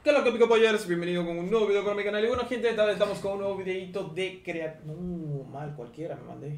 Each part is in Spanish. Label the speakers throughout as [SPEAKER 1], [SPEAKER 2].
[SPEAKER 1] ¿Qué es lo que pico polleros? Bienvenido con un nuevo video para mi canal. Y bueno, gente, esta vez estamos con un nuevo videito de mal, cualquiera me mandé.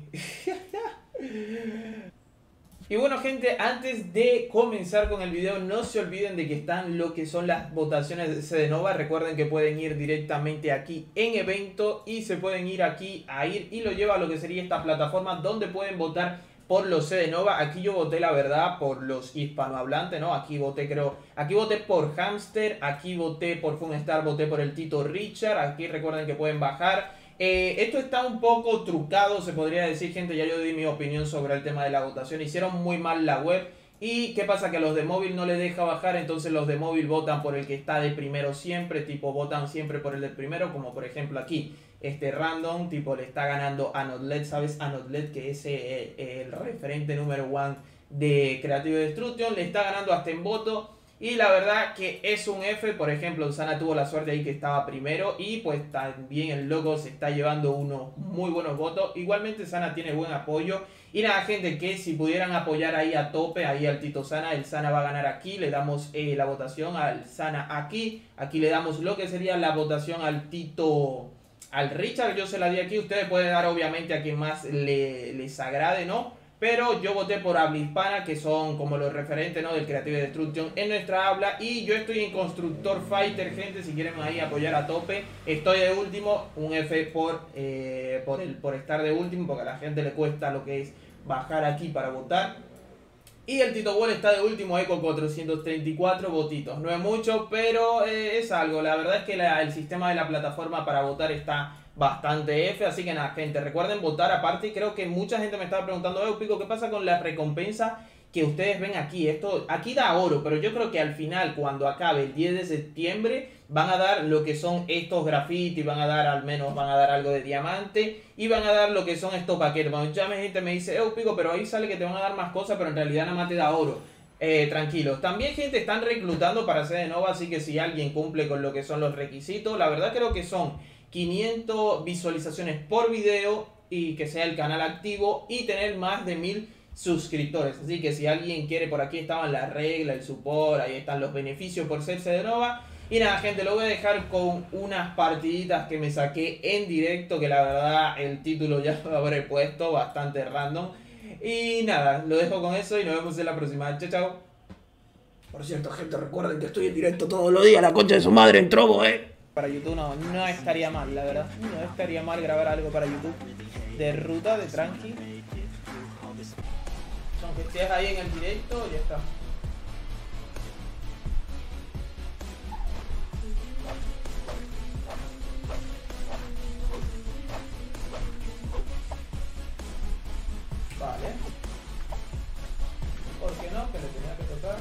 [SPEAKER 1] Y bueno, gente, antes de comenzar con el video, no se olviden de que están lo que son las votaciones de Cedenova. Recuerden que pueden ir directamente aquí en evento y se pueden ir aquí y lo lleva a lo que sería esta plataforma donde pueden votar por los Cedenova. Aquí yo voté, la verdad, por los hispanohablantes, ¿no? Aquí voté por Hamster, aquí voté por Funstar, voté por el Tito Richard. Aquí recuerden que pueden bajar. Esto está un poco trucado, se podría decir, gente. Ya yo di mi opinión sobre el tema de la votación. Hicieron muy mal la web. ¿Y qué pasa? Que a los de móvil no les deja bajar. Entonces los de móvil votan por el que está de primero siempre. Tipo, votan siempre por el de primero. Como por ejemplo aquí, random. Tipo, le está ganando a Notlet. ¿Sabes? A Notlet, que es el referente número 1 de Creative Destruction. Le está ganando hasta en voto. Y la verdad que es un F. Por ejemplo, Sana tuvo la suerte ahí que estaba primero. Y pues también el loco se está llevando unos muy buenos votos. Igualmente Sana tiene buen apoyo. Y nada, gente, que si pudieran apoyar ahí a tope, ahí al Tito Sana, el Sana va a ganar aquí. Le damos la votación al Sana aquí. Aquí le damos lo que sería la votación al Tito, al Richard. Yo se la di aquí. Ustedes pueden dar obviamente a quien más les agrade, ¿no? Pero yo voté por habla hispana, que son como los referentes, ¿no?, del Creative Destruction en nuestra habla. Y yo estoy en Constructor Fighter, gente, si quieren ahí apoyar a tope. Estoy de último, un F por estar de último, porque a la gente le cuesta lo que es bajar aquí para votar. Y el Tito Wall está de último ahí con 434 votitos. No es mucho, pero es algo. La verdad es que el sistema de la plataforma para votar está bastante F. Así que nada, gente, recuerden votar. Aparte, creo que mucha gente me estaba preguntando, Pico, ¿qué pasa con la recompensa que ustedes ven aquí? Esto aquí da oro, pero yo creo que al final, cuando acabe el 10 de septiembre, van a dar lo que son estos grafitis, van a dar algo de diamante y van a dar lo que son estos paquetes. Cuando ya mi gente me dice, Pico, pero ahí sale que te van a dar más cosas, pero en realidad nada más te da oro. Tranquilos. También, gente, están reclutando para Cedenova, así que si alguien cumple con lo que son los requisitos, la verdad creo que son 500 visualizaciones por video y que sea el canal activo y tener más de 1000 suscriptores. Así que si alguien quiere, por aquí estaban las reglas, el support, ahí están los beneficios por ser Cedenova. Y nada, gente, lo voy a dejar con unas partiditas que me saqué en directo, que la verdad el título ya lo habré puesto, bastante random. Y nada, lo dejo con eso y nos vemos en la próxima. Chao, chao. Por cierto, gente, recuerden que estoy en directo todos los días, la concha de su madre en Trovo, Para YouTube no estaría mal, la verdad. No estaría mal grabar algo para YouTube. De ruta, de tranqui. Aunque estés ahí en el directo, ya está. Vale. ¿Por qué no? Que le tenía que tocar.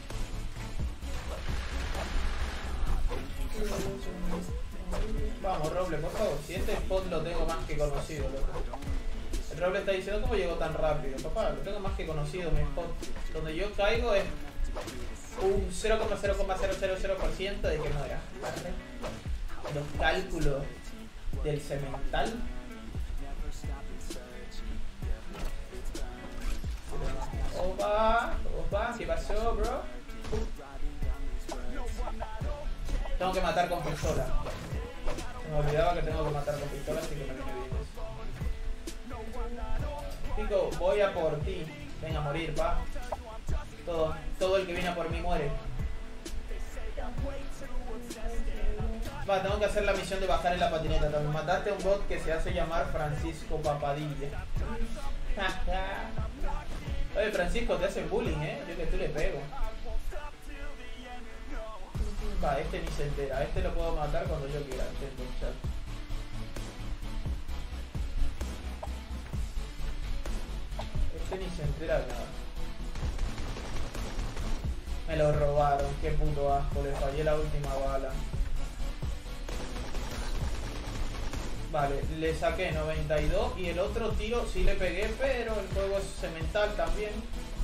[SPEAKER 1] Vamos, Roble, por favor. Si este spot lo tengo más que conocido, loco. El Roble está diciendo cómo llegó tan rápido. Papá, lo tengo más que conocido, mi spot. Donde yo caigo es un 0,000% de que muera. ¿Vale? Los cálculos del cemental. Opa, ¿qué pasó, bro? Tengo que matar con pistola. Me olvidaba que tengo que matar con pistola, así que me viene bien eso. Pico, voy a por ti. Venga a morir, pa. Todo el que viene a por mí muere. Va, tengo que hacer la misión de bajar en la patineta. También mataste a un bot que se hace llamar Francisco Papadilla. Oye, Francisco, te hacen bullying, yo que tú le pego. Va, este ni se entera. Este lo puedo matar cuando yo quiera. Este ni se entera de nada. Me lo robaron. Qué puto asco. Le fallé la última bala. Vale, le saqué 92 y el otro tiro sí le pegué, pero el juego es cemental también.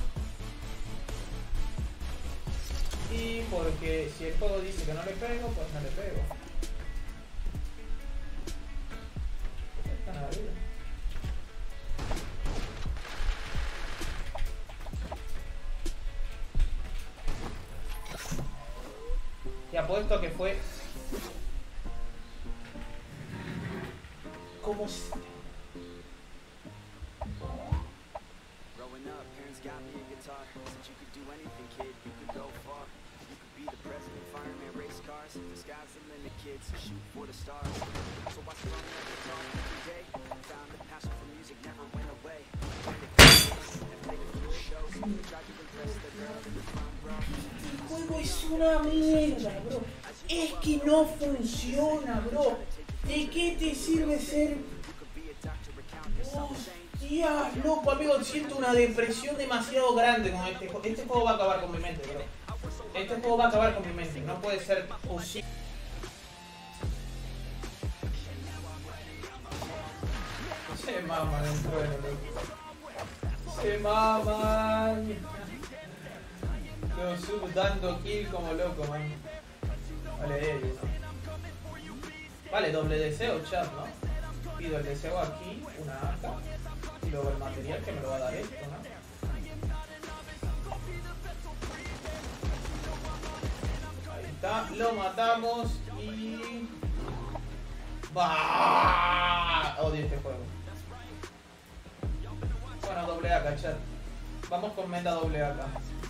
[SPEAKER 1] Y porque si el juego dice que no le pego, pues no le pego. Pues está en la vida. apuesto a que fue... ¿Cómo se...? El juego es una mierda, bro. Es que no funciona, bro. ¿De qué te sirve ser...? Hostia, loco, amigo. Siento una depresión demasiado grande con este juego. Este juego va a acabar con mi mente, bro. Este juego va a acabar con mi mente. No puede ser posible. Se maman el trueno, loco. Se maman. Los sub dando kill como loco, man. Vale, ¿no? Vale, doble deseo, chat, ¿no? Pido el deseo aquí, una AK. Y luego el material que me lo va a dar esto, ¿no? Ahí está, lo matamos y... ¡Bah! Odio este juego. Bueno, doble AK, chat. Vamos con meta doble AK.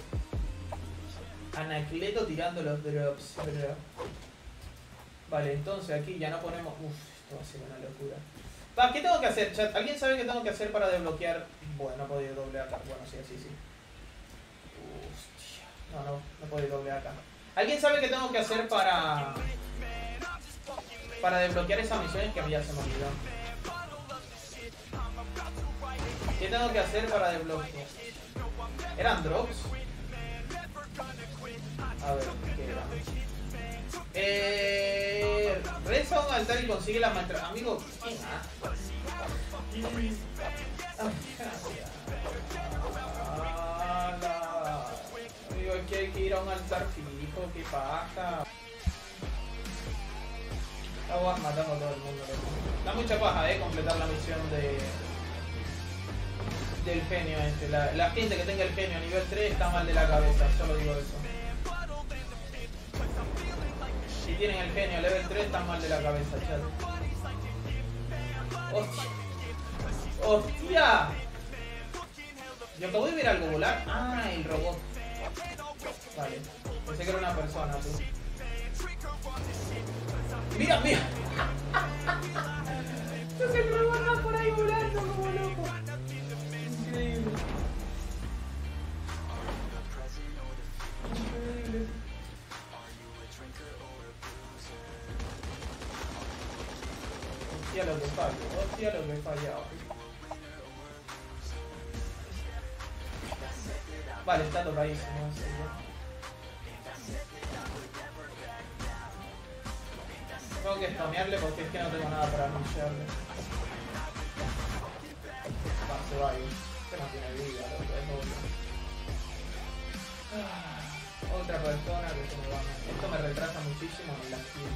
[SPEAKER 1] Anacleto tirando los drops. Vale, entonces aquí ya no ponemos... Uff, esto va a ser una locura. Va, ¿qué tengo que hacer, chat? ¿Alguien sabe qué tengo que hacer para desbloquear? Bueno, no puedo ir doble AK. Bueno, sí, así, sí. Hostia. No puedo ir doble AK. ¿Alguien sabe qué tengo que hacer para desbloquear esas misiones que a mí ya se me olvidó? ¿Qué tengo que hacer para desbloquear? ¿Eran drops? A ver, ¿qué era? Reza a un altar y consigue la maestra. Amigo, ¿quién? Amigo, es que hay que ir a un altar fijo, qué paja. Estamos matando a todo el mundo. Da mucha paja, completar la misión del genio este. La gente que tenga el genio a nivel 3 está mal de la cabeza, solo digo eso. Si tienen el genio a level 3 están mal de la cabeza, chat. ¡Hostia! ¡Hostia! Yo acabo de ver algo volar. Ah, el robot. Vale. Pensé que era una persona, tú. ¡Mira, mira! Entonces el robot va por ahí volando como loco. Increíble. Increíble. Hostia lo que falla, hostia lo que he fallado. Vale, está tocadísimo ese, ¿no? Tengo que spamearle porque es que no tengo nada para anunciarle. Va, se va ahí. Este no tiene vida, loco, es obvio. Otra persona que se me va. Esto me retrasa muchísimo en la kill.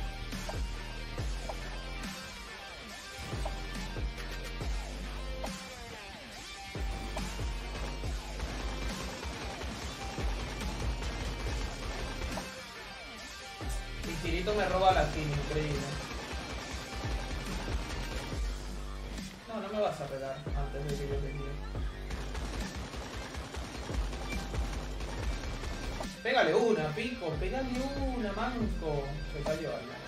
[SPEAKER 1] Kirito me roba la kill, increíble. No me vas a pegar antes de que yo te quiera. Pégale una, pico, pégale una, manco. Se cayó al menos.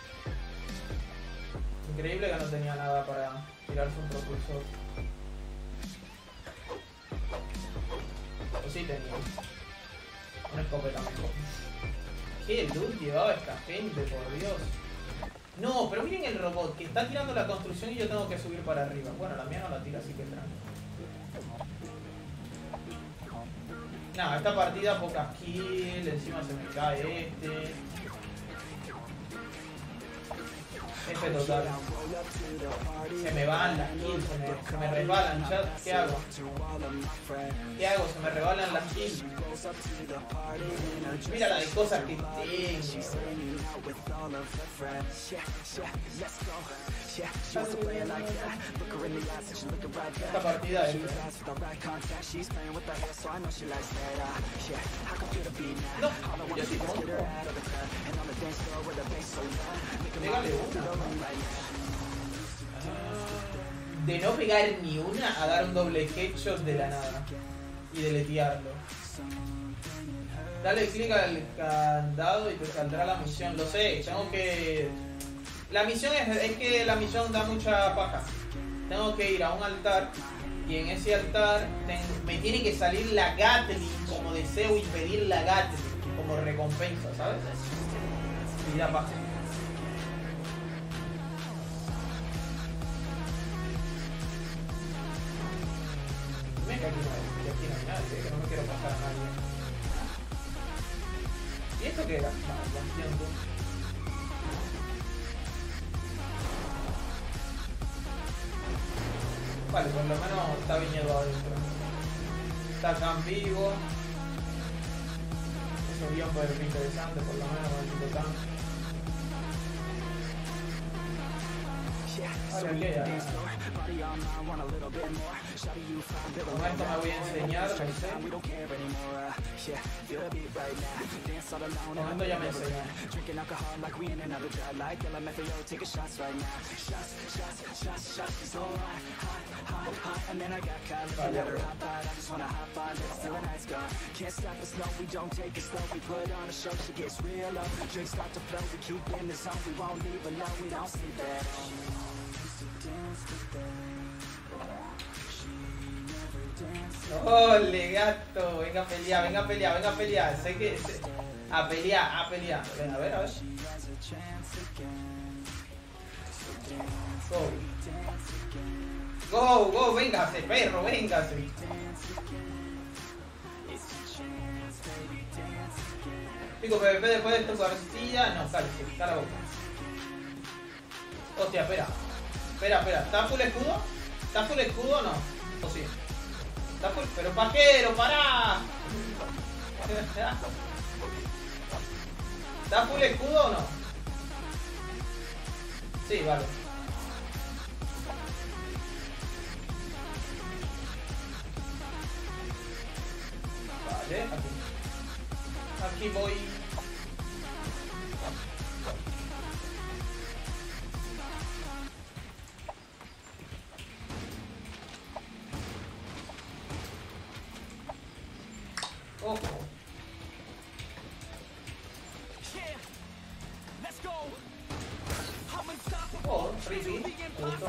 [SPEAKER 1] Increíble que no tenía nada para tirarse un propulsor. O sí tenía. Una escopeta mejor. Qué loot llevaba esta gente, por Dios. No, pero miren el robot que está tirando la construcción y yo tengo que subir para arriba. Bueno, la mía no la tira, así que tranquilo. No, esta partida pocas kills, encima se me cae este. F total. Se me van las kills, se me resbalan, chat. ¿Qué hago? ¿Qué hago? Se me rebalan las kills. Mira la de cosas que tengo. Esta partida es... No, yo sí conozco. Pégale una. De no pegar ni una a dar un doble headshot de la nada. Y deletearlo. Dale clic al candado y te saldrá la misión. Lo sé, tengo que... La misión es que la misión da mucha paja. Tengo que ir a un altar y en ese altar me tiene que salir la Gatling como deseo y pedir la Gatling como recompensa, ¿sabes? Y da paja. Dime que aquí no hay nadie, que no me quiero pasar a nadie. ¿Y esto qué era? No entiendo. Vale, por lo menos está Viñedo adentro. Está Khan vivo. Es un guión puede ser interesante, por lo menos con el tipo Khan. Vale, ok, ya. Con esto me voy a enseñar, no sé. Con esto ya me enseñé. ¡Ole, gato! Venga a pelear, venga a pelear, venga a pelear. Sé que... A pelear, a pelear. Venga, a ver, a ver. Go. Go, go, véngase, perro, véngase. Pico PvP después de tu partida. No, cállate, cala boca. Hostia, espera. Espera. ¿Está full escudo? ¿Está full escudo o no? ¿O sí? ¿Está full? Pero pajero, pará. ¿Está full escudo o no? Sí, vale. Vale, aquí voy. Ojo. Oh, freebie. Justo.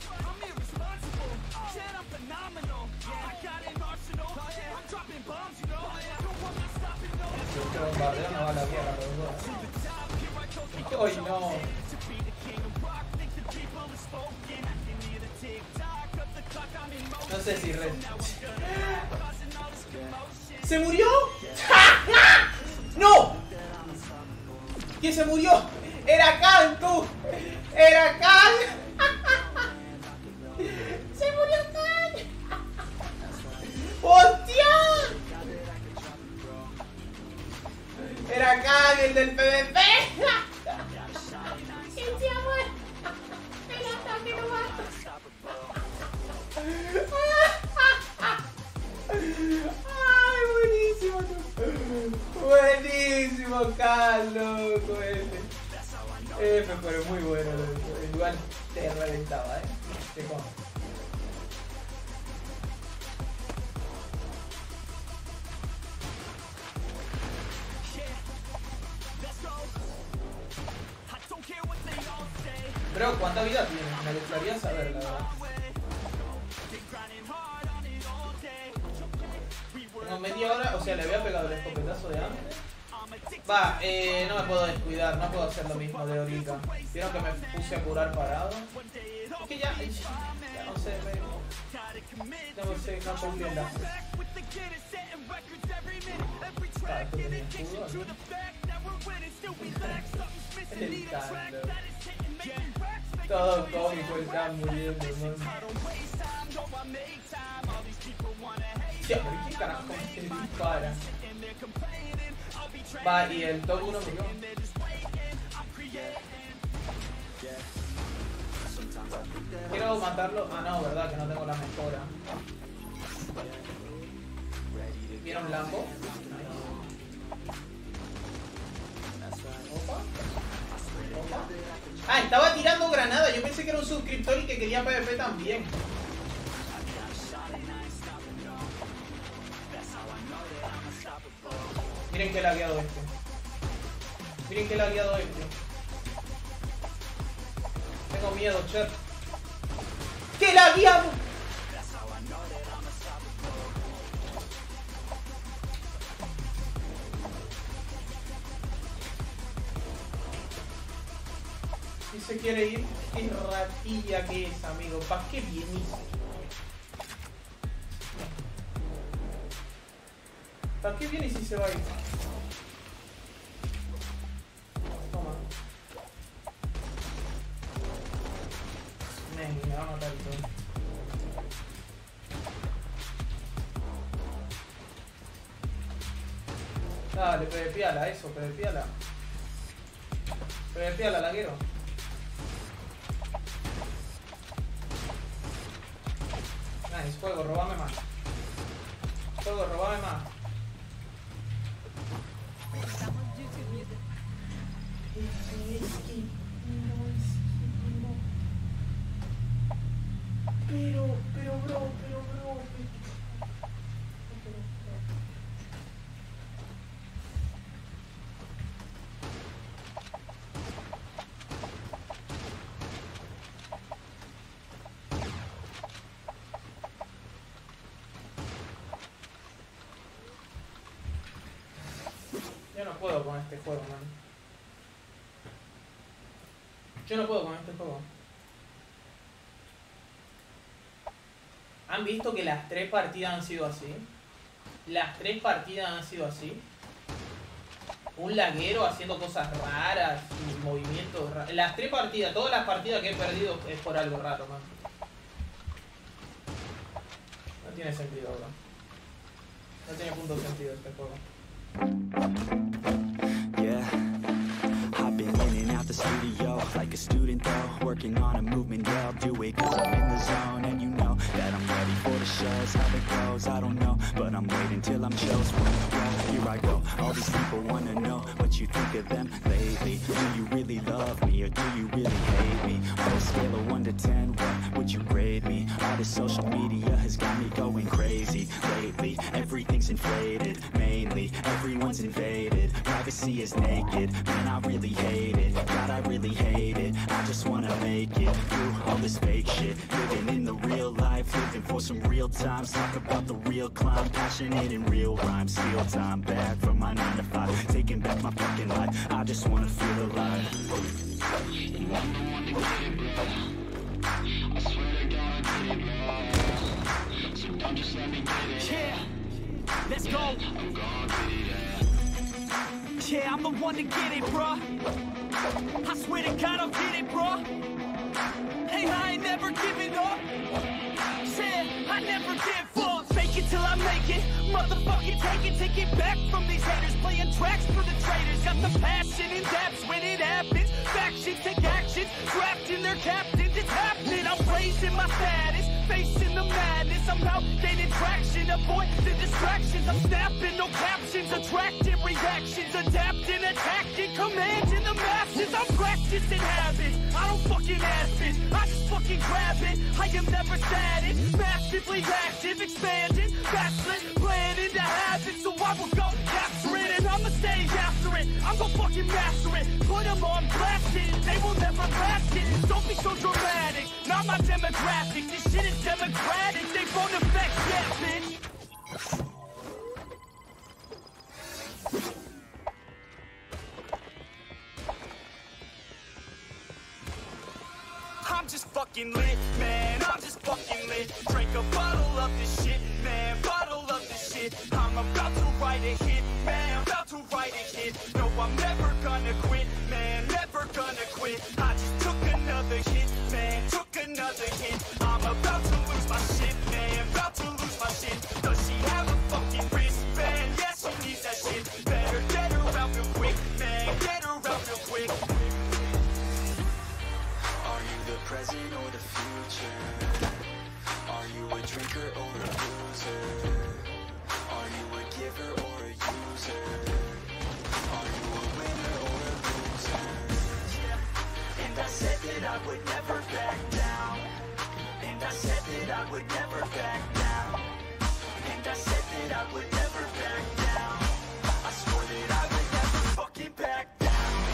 [SPEAKER 1] Este bombardeo no vale la guerra, los dos. ¡Ay, no! No sé si ¿Se murió? ¡No! ¿Quién se murió? ¡Era Khan, tú! ¡Era Khan! ¡Se murió Khan! ¡Hostia! ¡Era Khan, el del PvP! ¡El se ha muerto! ¡El ataque no mata! Buenísimo, Carlos, pero muy bueno. Igual te reventaba, Te como. Bro, ¿cuánta vida tiene? Me gustaría saber, la verdad. Tengo media hora, o sea, le había pegado el escopetazo de antes. Va, no me puedo descuidar, no puedo hacer lo mismo de ahorita. Vieron que me puse a curar parado. Es que ya no sé, no sé, no puedo bien la. Esto tiene escudo, ¿no? El caldo. Todo cómico, está muriendo, hermano. Ya, ¿por qué carajo se dispara? Va, y el top 1 murió. Quiero matarlo. Ah, no, verdad que no tengo la mejora. ¿Vieron Lambo? Opa. Opa. Ah, estaba tirando granada. Yo pensé que era un suscriptor y que quería PvP también. Miren que lagueado este. Miren que lagueado este. Tengo miedo, chef. ¡Qué lagueado! Si se quiere ir, qué ratilla que es, amigo. ¿Para qué vienes? ¿Para qué viene si se va a ir? Toma. Me va a matar todo. Dale, PvPala, eso, PvPala. PvPala, laguero. Nice, juego, robame más. Juego, robame más. Pero bro. Yo no puedo con este juego, man. Yo no puedo con este juego. ¿Han visto que las 3 partidas han sido así? Las 3 partidas han sido así. Un laguero haciendo cosas raras y movimientos raros. Las 3 partidas, todas las partidas que he perdido es por algo raro, man. No tiene sentido, bro. No tiene punto de sentido este juego.
[SPEAKER 2] Yeah, I've been in and out the studio like a student though, working on a movement, yeah, I'll do it cause I'm in the zone. And you know that I'm ready for the shows, how it goes, I don't know, but I'm waiting till I'm chosen. Here I go, all these people wanna know what you think of them lately. Do you really love me or do you really hate me? On a scale of 1 to 10, what would you grade me? All this social media has got me going crazy lately. Everything's inflated, mainly everyone's invaded. Privacy is naked, man, I really hate it. God, I really hate it. I just wanna make it through all this fake shit. Living in the real life, living for some real times. Talk about the real climb, passionate in real rhymes. Steal time back from my 9 to 5, taking back my fucking life. I just wanna feel alive. And I'm the one to get it, bro. I swear to God, I get it, bro. So don't just let me get it. Yeah, let's go. I'm gonna get it. Yeah, I'm the one to get it, bro. I swear to God, I'll get it, bro. Hey, I ain't never giving up. Said I never give up. Fake it till I make it. Motherfucking take it back from these haters. Playing tracks for the traitors. Got the passion in depths when it happens. Factions take action. Drafting their captains. It's happening. I'm raising my status. Facing the madness. I'm out gaining traction. Avoid the distractions. I'm snapping. No captions. Attracting reactions. Adapting. Attacking. Commanding the masses. I'm practicing habits. I don't fucking ask it. I just fucking grab it. I am never static. Massively active. Expanding. Backslid. Planning to have it. So I will go capture it. And I'ma stay after it. I'm gonna fucking master it. Put them on blasting. They will never last it. Don't be so dramatic. Not my demographic. This shit is democratic. They won't affect that, bitch. I'm just fucking lit, man, I'm just fucking lit. Drink a bottle of this shit, man, bottle of this shit. I'm about to write a hit, man, about to write a hit. No, I'm never gonna quit, man, never gonna quit. I just took another hit, man, took another hit. I'm about to lose my shit, man, about to lose my shit. Does she have a fucking wristband? Yes, she needs that shit. Better get her out real quick, man, get her out real quick. Are you the president or would never back down. And I said that I would never back down. I swore that I would never fucking back down.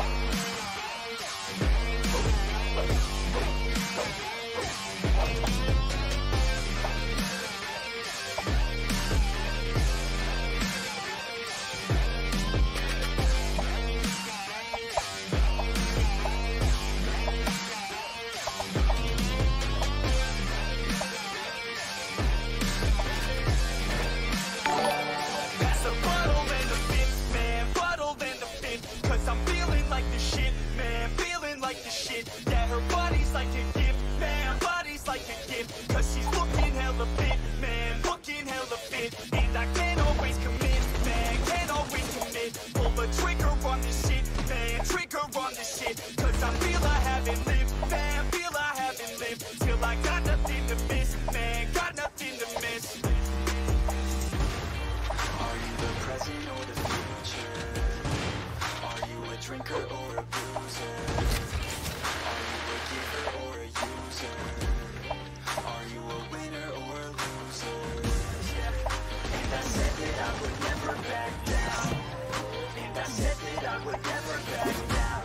[SPEAKER 2] Pass the bottle and the fifth, man, bottle and the fifth. Cause I'm feeling like the shit, man, feeling like the shit. Yeah, her body's like a gift, man, body's like a gift. Cause she's looking hella fit, man, looking hella fit. And I can't always commit, man, can't always commit. Pull the trigger on this shit, man, trigger on this shit. Cause I feel I haven't lived, man, feel I haven't lived. Till I got nothing to miss, man, got nothing to miss. Are you the present or the future? Are you a drinker or a boozer? Are you a giver or a user? Are you a winner or a loser? Yeah. And I said that I would never back down. And I said that I would never back down.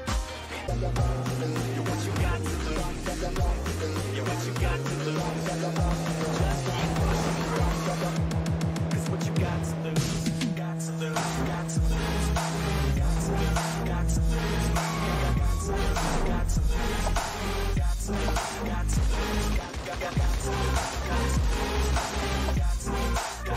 [SPEAKER 2] You're what you got to lose. You're what you got to lose. Just keep pushing through. Cause what you got to lose, got to lose, got to lose, got to lose, got to lose, got to lose, got to lose, got to lose, got to lose, got to lose, got to lose, got to lose, got to lose,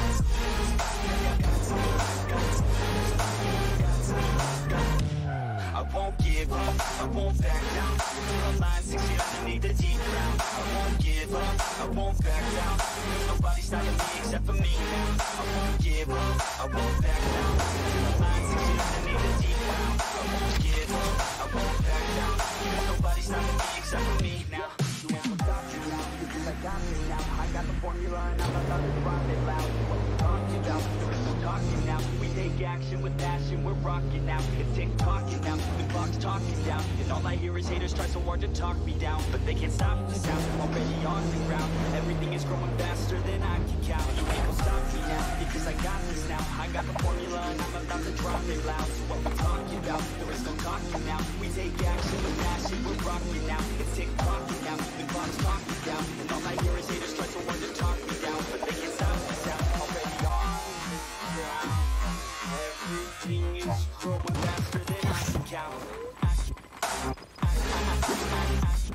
[SPEAKER 2] I won't give up, I won't back down. The line 6 feet underneath the deep ground. I won't give up, I won't back down. There's nobody stopping me except for me now. I won't give up, I won't back down. The line 6 feet underneath the deep ground. I won't give up, I won't back down. There's nobody stopping me except for me now. You won't stop me now, because I got this now. I got the formula and I'm about to run it loud. What we talking about? There is no talking now. We take action with passion, we're rocking now. It's tick-tocking now, the clock's talking down. And all I hear is haters try so hard to talk me down. But they can't stop the sound, already on the ground. Everything is growing faster than I can count. You ain't gon' stop me now, because I got this now. I got the formula and I'm about to drop it loud. So what we talking about? There is no talking now. We take action with passion, we're rocking now. It's tick-tocking now, the clock's talking down. And all I hear is haters try so hard to talk me down. But they can't stop the sound, already on the ground. Everything is growing faster than I can count.